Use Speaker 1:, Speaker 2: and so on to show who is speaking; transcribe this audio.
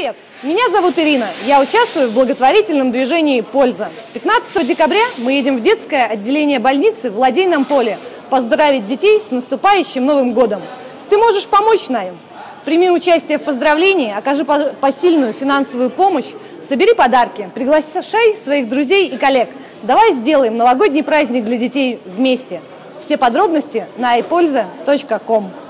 Speaker 1: Привет! Меня зовут Ирина. Я участвую в благотворительном движении «Польза». 15 декабря мы едем в детское отделение больницы в Ладейном поле поздравить детей с наступающим Новым годом. Ты можешь помочь нам. Прими участие в поздравлении, окажи посильную финансовую помощь, собери подарки, приглашай своих друзей и коллег. Давай сделаем новогодний праздник для детей вместе. Все подробности на iPolza.com.